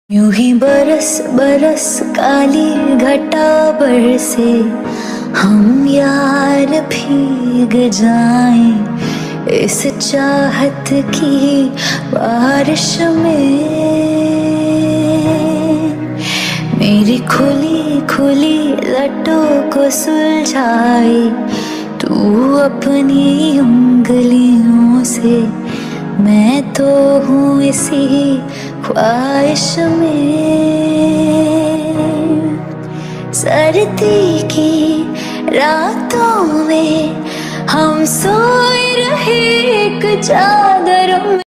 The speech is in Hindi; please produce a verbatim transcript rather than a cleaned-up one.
यूं ही बरस बरस काली घटा बरसे, हम यार भीग जाएं इस चाहत की बारिश में। मेरी खुली खुली लटों को सुलझाए तू अपनी उंगलियों से, मैं तो हूँ इसी ख्वाहिश में। सर्दी की रातों में हम सोए रहे एक चादर में।